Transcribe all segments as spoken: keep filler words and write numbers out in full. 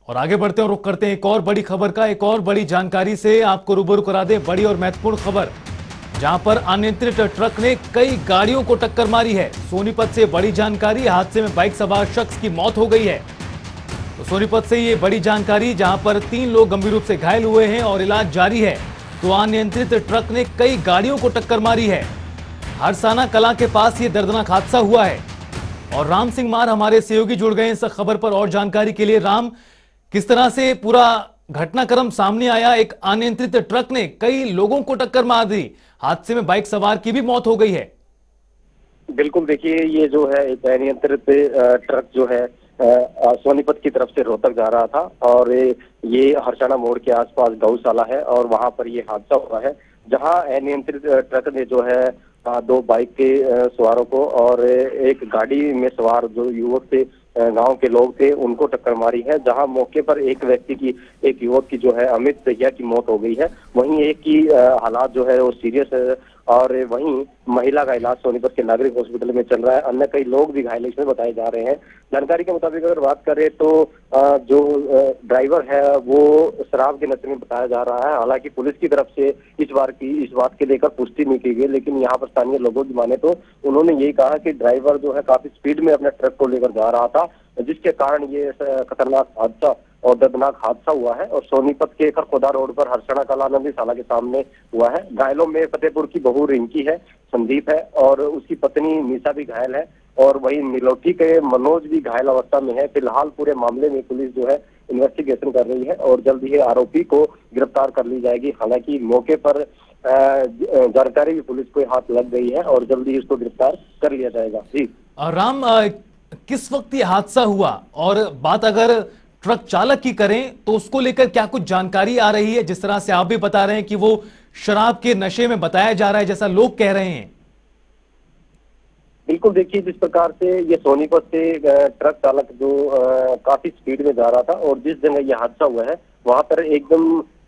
और आगे बढ़ते हैं, रुख करते हैं एक और बड़ी खबर का, एक और बड़ी जानकारी से आपको रूबरू करा दें। बड़ी और महत्वपूर्ण खबर, जहां पर अनियंत्रित ट्रक ने कई गाड़ियों को टक्कर मारी है। सोनीपत से बड़ी जानकारी, हादसे में बाइक सवार शख्स की मौत हो गई है। तो सोनीपत से ये बड़ी जानकारी, जहां पर तीन लोग गंभीर रूप से घायल हुए हैं और इलाज जारी है। तो अनियंत्रित ट्रक ने कई गाड़ियों को टक्कर मारी है। हरसाना कला के पास ये दर्दनाक हादसा हुआ है। और राम सिंह मार हमारे सहयोगी जुड़ गए इस खबर पर और जानकारी के लिए। राम, किस तरह से पूरा घटनाक्रम सामने आया? एक अनियंत्रित ट्रक ने कई लोगों को टक्कर मार दी, हादसे में बाइक सवार की भी मौत हो गई है। बिल्कुल, देखिए ये जो है एक अनियंत्रित ट्रक जो है सोनीपत की तरफ से रोहतक जा रहा था और ये हरसाना मोड़ के आसपास गौशाला है और वहां पर ये हादसा हुआ है, जहां अनियंत्रित ट्रक ने जो है दो बाइक के सवारों को और एक गाड़ी में सवार जो युवक थे, गांव के लोग थे, उनको टक्कर मारी है। जहां मौके पर एक व्यक्ति की, एक युवक की जो है अमित दहिया की मौत हो गई है, वहीं एक की हालात जो है वो सीरियस है और वहीं महिला का इलाज सोनीपत के नागरिक हॉस्पिटल में चल रहा है। अन्य कई लोग भी घायल इसमें बताए जा रहे हैं। जानकारी के मुताबिक अगर बात करें तो जो ड्राइवर है वो शराब के नशे में बताया जा रहा है। हालांकि पुलिस की तरफ से इस बार की इस बात के लेकर पुष्टि नहीं की गई, लेकिन यहाँ पर स्थानीय लोगों की माने तो उन्होंने यही कहा कि ड्राइवर जो है काफी स्पीड में अपने ट्रक को लेकर जा रहा था, जिसके कारण ये खतरनाक हादसा और दर्दनाक हादसा हुआ है। और सोनीपत के खरखोदा रोड पर हरसाना कला नंदी शाला के सामने हुआ है। घायलों में फतेहपुर की बहू रिंकी है, संदीप है और उसकी पत्नी निशा भी घायल है और वही निलोटी के मनोज भी घायल अवस्था में है। फिलहाल पूरे मामले में पुलिस जो है इन्वेस्टिगेशन कर रही है और जल्द ही आरोपी को गिरफ्तार कर ली जाएगी। हालांकि मौके पर जानकारी भी पुलिस को हाथ लग गई है और जल्द ही उसको गिरफ्तार कर लिया जाएगा। जी राम, किस वक्त ये हादसा हुआ और बात अगर ट्रक चालक की करें तो उसको लेकर क्या कुछ जानकारी आ रही है? जिस तरह से आप भी बता रहे हैं कि वो शराब के नशे में बताया जा रहा है, जैसा लोग कह रहे हैं। बिल्कुल, देखिए जिस प्रकार से ये सोनीपत से ट्रक चालक जो आ, काफी स्पीड में जा रहा था और जिस जगह ये हादसा हुआ है वहां पर एकदम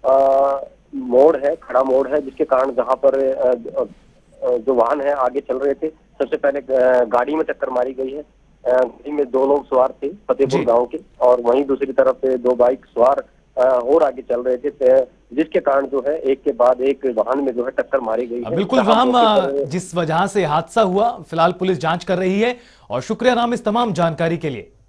मोड़ है, खड़ा मोड़ है, जिसके कारण जहां पर आ, जो वाहन है आगे चल रहे थे, सबसे पहले गाड़ी में टक्कर मारी गई है। गाड़ी में दो लोग सवार थे फतेहपुर गांव के और वहीं दूसरी तरफ से दो बाइक सवार और आगे चल रहे थे, जिसके कारण जो है एक के बाद एक वाहन में जो है टक्कर मारी गई है। बिल्कुल राम, जिस वजह से हादसा हुआ फिलहाल पुलिस जांच कर रही है और शुक्रिया राम इस तमाम जानकारी के लिए।